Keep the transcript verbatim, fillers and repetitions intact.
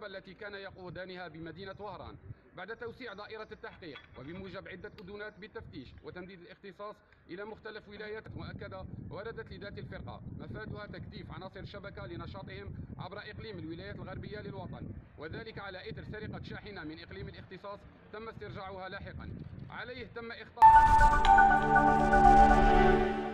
العصابة التي كان يقودانها بمدينة وهران. بعد توسيع دائرة التحقيق وبموجب عدة أذونات بالتفتيش وتمديد الاختصاص إلى مختلف ولايات مؤكدة، وردت لذات الفرقة مفادها تكثيف عناصر الشبكة لنشاطهم عبر إقليم الولايات الغربية للوطن، وذلك على إثر سرقة شاحنة من إقليم الاختصاص تم استرجاعها لاحقا. عليه تم إخطاء